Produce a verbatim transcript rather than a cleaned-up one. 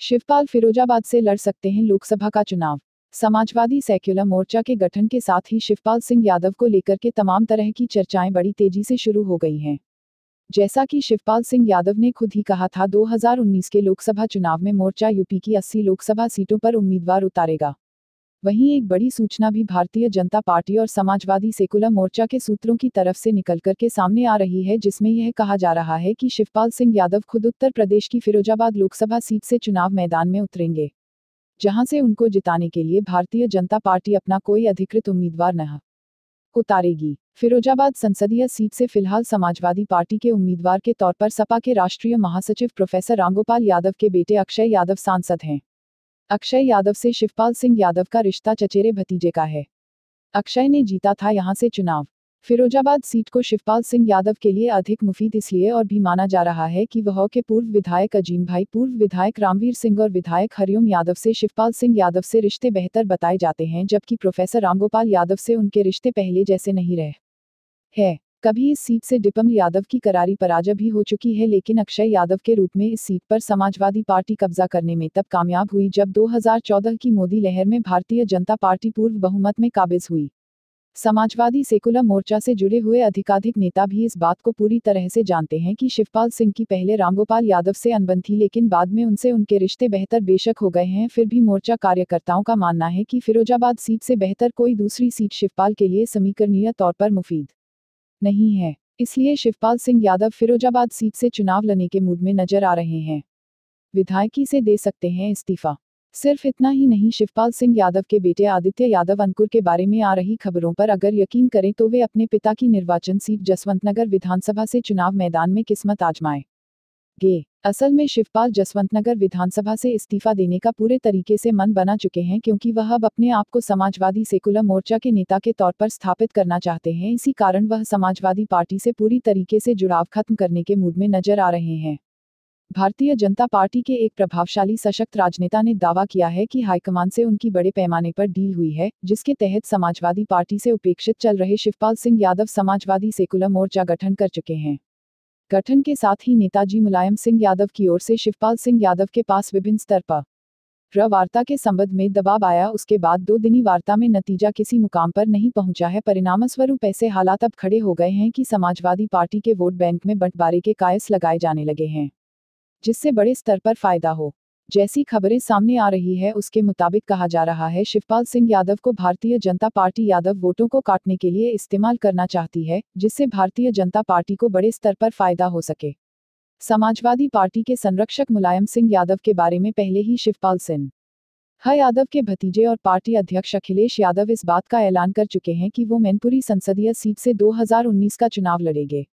शिवपाल फिरोजाबाद से लड़ सकते हैं लोकसभा का चुनाव। समाजवादी सेक्युलर मोर्चा के गठन के साथ ही शिवपाल सिंह यादव को लेकर के तमाम तरह की चर्चाएं बड़ी तेजी से शुरू हो गई हैं। जैसा कि शिवपाल सिंह यादव ने खुद ही कहा था, दो हज़ार उन्नीस के लोकसभा चुनाव में मोर्चा यूपी की अस्सी लोकसभा सीटों पर उम्मीदवार उतारेगा। वहीं एक बड़ी सूचना भी भारतीय जनता पार्टी और समाजवादी सेकुलर मोर्चा के सूत्रों की तरफ से निकलकर के सामने आ रही है, जिसमें यह कहा जा रहा है कि शिवपाल सिंह यादव खुद उत्तर प्रदेश की फिरोजाबाद लोकसभा सीट से चुनाव मैदान में उतरेंगे, जहां से उनको जिताने के लिए भारतीय जनता पार्टी अपना कोई अधिकृत उम्मीदवार नहीं उतारेगी। फिरोजाबाद संसदीय सीट से फिलहाल समाजवादी पार्टी के उम्मीदवार के तौर पर सपा के राष्ट्रीय महासचिव प्रोफेसर रामगोपाल यादव के बेटे अक्षय यादव सांसद हैं। अक्षय यादव से शिवपाल सिंह यादव का रिश्ता चचेरे भतीजे का है। अक्षय ने जीता था यहां से चुनाव। फिरोजाबाद सीट को शिवपाल सिंह यादव के लिए अधिक मुफीद इसलिए और भी माना जा रहा है कि वह के पूर्व विधायक अजीम भाई, पूर्व विधायक रामवीर सिंह और विधायक हरिओम यादव से शिवपाल सिंह यादव से रिश्ते बेहतर बताए जाते हैं, जबकि प्रोफेसर रामगोपाल यादव से उनके रिश्ते पहले जैसे नहीं रहे हैं। कभी इस सीट से डिपम यादव की करारी पराजय भी हो चुकी है, लेकिन अक्षय यादव के रूप में इस सीट पर समाजवादी पार्टी कब्जा करने में तब कामयाब हुई जब दो हज़ार चौदह की मोदी लहर में भारतीय जनता पार्टी पूर्व बहुमत में काबिज हुई। समाजवादी सेकुलर मोर्चा से जुड़े हुए अधिकाधिक नेता भी इस बात को पूरी तरह से जानते हैं कि शिवपाल सिंह की पहले रामगोपाल यादव से अनबन थी, लेकिन बाद में उनसे उनके रिश्ते बेहतर बेशक हो गए हैं। फिर भी मोर्चा कार्यकर्ताओं का मानना है कि फिरोजाबाद सीट से बेहतर कोई दूसरी सीट शिवपाल के लिए समीकरणीय तौर पर मुफीद नहीं है, इसलिए शिवपाल सिंह यादव फिरोजाबाद सीट से चुनाव लड़ने के मूड में नजर आ रहे हैं। विधायकी से दे सकते हैं इस्तीफा। सिर्फ इतना ही नहीं, शिवपाल सिंह यादव के बेटे आदित्य यादव अंकुर के बारे में आ रही खबरों पर अगर यकीन करें तो वे अपने पिता की निर्वाचन सीट जसवंतनगर विधानसभा से चुनाव मैदान में किस्मत आजमाएंगे। असल में शिवपाल जसवंतनगर विधानसभा से इस्तीफा देने का पूरे तरीके से मन बना चुके हैं, क्योंकि वह अब अपने आप को समाजवादी सेकुलर मोर्चा के नेता के तौर पर स्थापित करना चाहते हैं। इसी कारण वह समाजवादी पार्टी से पूरी तरीके से जुड़ाव खत्म करने के मूड में नजर आ रहे हैं। भारतीय जनता पार्टी के एक प्रभावशाली सशक्त राजनेता ने दावा किया है कि हाईकमान से उनकी बड़े पैमाने पर डील हुई है, जिसके तहत समाजवादी पार्टी से उपेक्षित चल रहे शिवपाल सिंह यादव समाजवादी सेकुलर मोर्चा गठन कर चुके हैं। गठन के साथ ही नेताजी मुलायम सिंह यादव की ओर से शिवपाल सिंह यादव के पास विभिन्न स्तर पर वार्ता के संबंध में दबाव आया। उसके बाद दो दिनी वार्ता में नतीजा किसी मुकाम पर नहीं पहुंचा है। परिणामस्वरूप ऐसे हालात अब खड़े हो गए हैं कि समाजवादी पार्टी के वोट बैंक में बंटवारे के कायस लगाए जाने लगे हैं, जिससे बड़े स्तर पर फायदा हो। जैसी खबरें सामने आ रही है उसके मुताबिक कहा जा रहा है शिवपाल सिंह यादव को भारतीय जनता पार्टी यादव वोटों को काटने के लिए इस्तेमाल करना चाहती है, जिससे भारतीय जनता पार्टी को बड़े स्तर पर फायदा हो सके। समाजवादी पार्टी के संरक्षक मुलायम सिंह यादव के बारे में पहले ही शिवपाल सिंह यादव के भतीजे और पार्टी अध्यक्ष अखिलेश यादव इस बात का ऐलान कर चुके हैं कि वो मैनपुरी संसदीय सीट से दो हज़ार उन्नीस का चुनाव लड़ेंगे।